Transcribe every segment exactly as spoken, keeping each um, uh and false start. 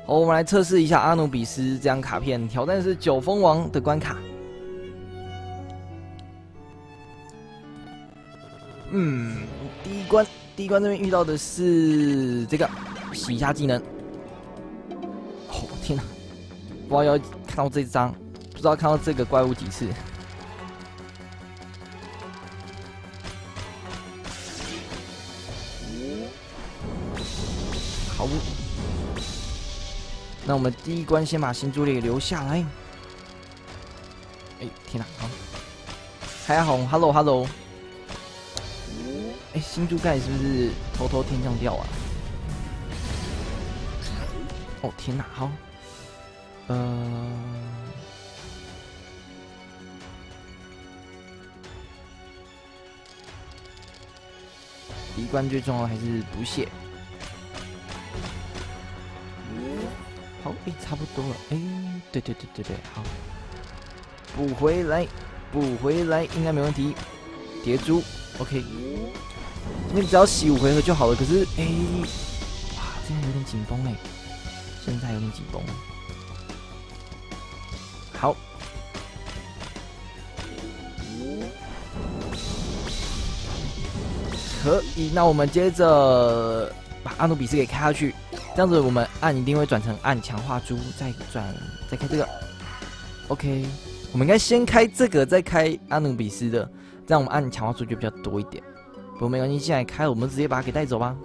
好，我们来测试一下阿努比斯这张卡片，挑战是九风王的关卡。嗯，第一关，第一关这边遇到的是这个洗一下技能。哦，天哪！不知道要看到这张，不知道看到这个怪物几次。好。 那我们第一关先把新珠给留下来。哎，天哪！好，海红 ，Hello Hello。哎，新珠盖是不是偷偷天降掉啊？哦，天哪！好，呃，第一关最重要还是补血。 好，哎，差不多了，哎，对对对对对，好，补回来，补回来，应该没问题。叠珠 ，OK， 这边只要洗五回合就好了。可是，哎，哇，这样有点紧绷哎，现在有点紧绷。好，可以，那我们接着把阿努比斯给开下去。 这样子，我们按一定会转成按强化珠，再转再开这个。OK， 我们应该先开这个，再开阿努比斯的，这样我们按强化珠就比较多一点。不过没关系，现在开了，我们直接把它给带走吧。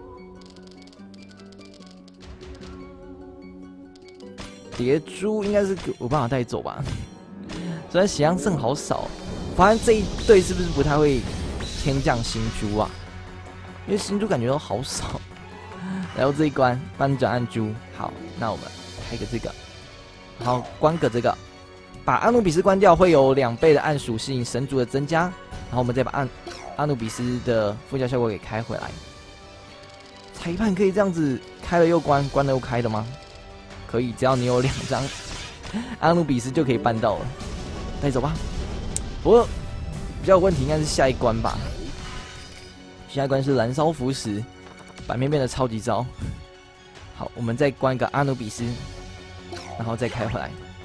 蝶珠应该是有办法带走吧？虽然血量剩好少，发现这一队是不是不太会天降新珠啊？因为新珠感觉都好少。 然后这一关翻转按珠，好，那我们开个这个，然后关个这个，把阿努比斯关掉会有两倍的暗属性神族的增加，然后我们再把按阿努比斯的附加效果给开回来。裁判可以这样子开了又关，关了又开的吗？可以，只要你有两张阿努比斯就可以办到了，带走吧。不过比较有问题应该是下一关吧，下一关是燃烧腐蚀。 版面变得超级糟。好，我们再关一个阿努比斯，然后再开回来，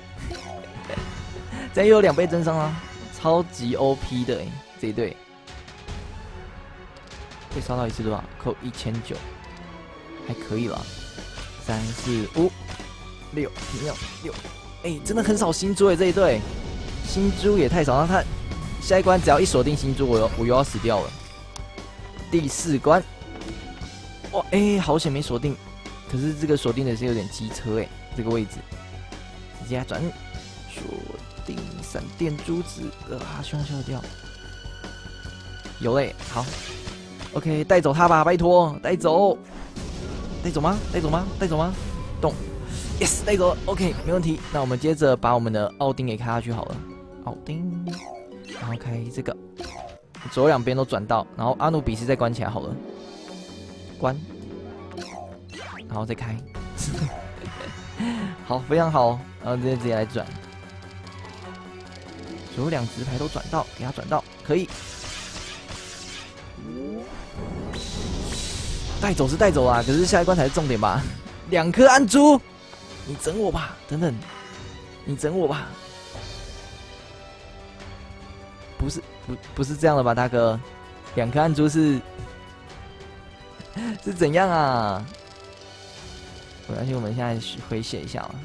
这样又有两倍增伤啦，超级 O P 的哎，这一队可以烧到一次多少？扣一千九，还可以了。三四五六六六，哎，真的很少新珠哎，这一队新珠也太少，那他下一关只要一锁定新珠，我又我又要死掉了。第四关。 哇，哎、欸，好险没锁定，可是这个锁定的是有点机车哎，这个位置，直接转锁定闪电珠子，啊，希望消得掉，有嘞，好 ，OK， 带走他吧，拜托，带走，带走吗？带走吗？带走吗？动 ，yes， 带走了 ，OK， 没问题。那我们接着把我们的奥丁给开下去好了，奥丁，然后开这个，左右两边都转到，然后阿努比斯再关起来好了。 关，然后再开，好，非常好，然后直接直接来转，所有两直牌都转到，给他转到，可以，带走是带走啊，可是下一关才是重点吧？两颗暗珠，你整我吧，等等，你整我吧，不是不不是这样的吧，大哥，两颗暗珠是。 是怎样啊？没关系，我们现在回血一下嘛。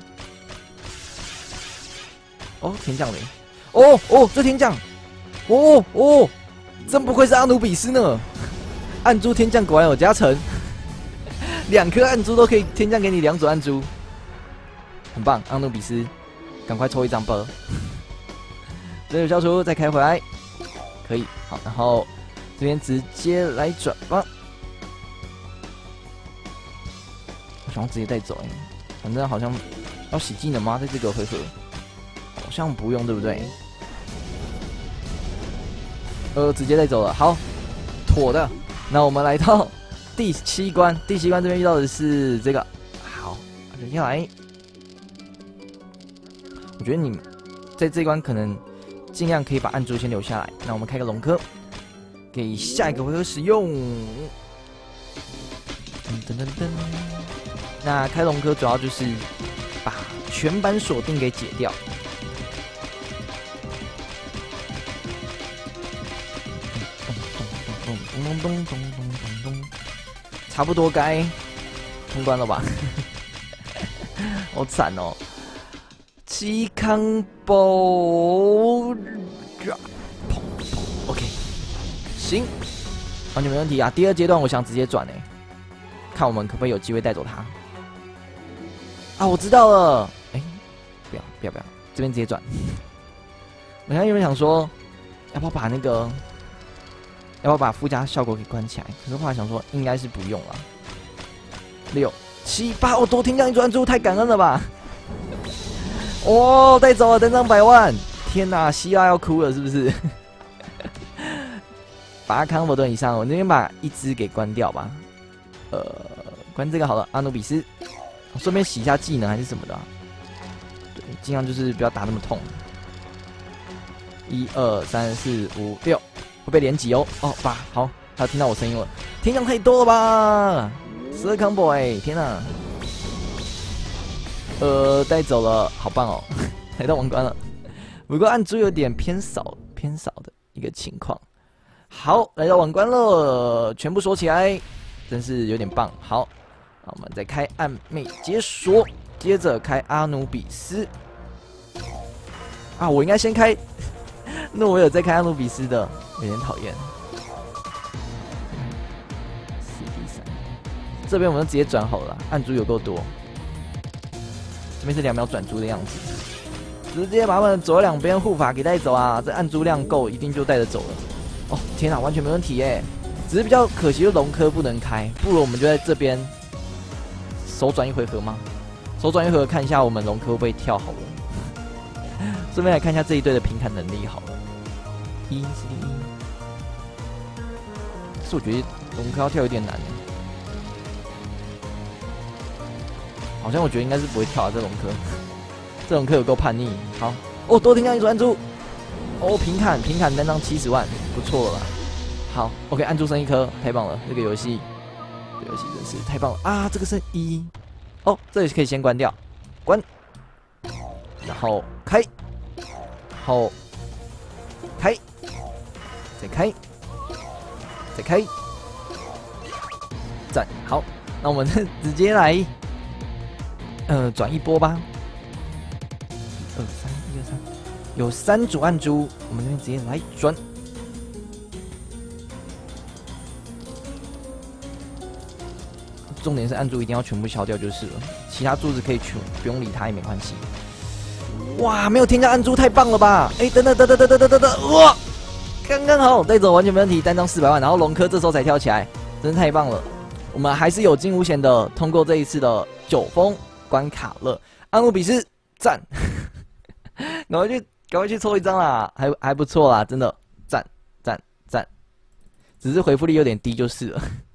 哦，天降雷！哦哦，这天降！哦哦，真不愧是阿努比斯呢！暗珠天降果然有加成，两颗暗珠都可以天降给你两组暗珠，很棒！阿努比斯，赶快抽一张波。这个消除再开回来，可以好，然后这边直接来转吧。 想要直接带走哎、欸，反正好像要洗技能吗？在这个回合好像不用，对不对？呃，直接带走了，好，妥的。那我们来到第七关，第七关这边遇到的是这个，好，留下来。我觉得你在这一关可能尽量可以把暗珠先留下来。那我们开个龙科，给下一个回合使用。噔噔噔噔。 那开龙科主要就是把全版锁定给解掉。咚咚咚咚咚咚咚，差不多该通关了吧？好惨哦！七康宝 ，OK， 行，完全没问题啊！第二阶段我想直接转诶，看我们可不可以有机会带走他。啊，我知道了，哎、欸，不要不要不要，这边直接转。我刚原本想说，要不要把那个，要不要把附加效果给关起来？可是后来想说，应该是不用了。六七八，我多听这样一专注，太感恩了吧！哦，带走了登上百万！天哪，希拉要哭了是不是？把它康佛顿以上，我那边把一只给关掉吧。呃，关这个好了，阿努比斯，顺便洗一下技能还是什么的、啊。对，尽量就是不要打那么痛。一二三四五六，会被连击哦。哦，八，好，他听到我声音了，天降太多了吧？十二 combo 哎，天哪！呃，带走了，好棒哦，来到王冠了。不过暗珠有点偏少，偏少的一个情况。好，来到王冠了，全部锁起来，真是有点棒。好，那我们再开暗魅解锁，接着开阿努比斯。啊，我应该先开，那我有在开阿努比斯的，有点讨厌。C D 三，这边我们就直接转好了，暗珠有够多。这边是两秒转珠的样子，直接把他们左右两边护法给带走啊！这暗珠量够，一定就带着走了。哦，天哪，完全没问题耶！只是比较可惜，就龙科不能开，不如我们就在这边手转一回合吗？手转一回合看一下我们龙科会不会跳好了。顺便来看一下这一队的平砍能力好了。一 C D 一，可是我觉得龙科要跳有点难。好像我觉得应该是不会跳啊，这龙科，这龙科有够叛逆。好，哦，多听这样一组暗珠，哦，平砍平砍单张七十万，不错了啦。好 ，OK， 暗珠剩一颗，太棒了，这个游戏，这个游戏真是太棒了啊！这个剩一，哦，这里可以先关掉，关，然后开，后开，再开，再开，赞，好，那我们直接来。呃，转一波吧。一二三，一二三，有三组暗珠，我们这边直接来转。重点是暗珠一定要全部消掉就是了，其他柱子可以全不用理它也没关系。哇，没有添加暗珠太棒了吧？哎、欸，等等等等等等等等等，哇，刚刚好带走完全没问题，单张四百万，然后龙科这时候才跳起来，真是太棒了。我们还是有惊无险的通过这一次的九封关卡了。阿努比斯赞，赶快去赶快去抽一张啦，还还不错啦，真的赞赞赞，只是回复率有点低就是了。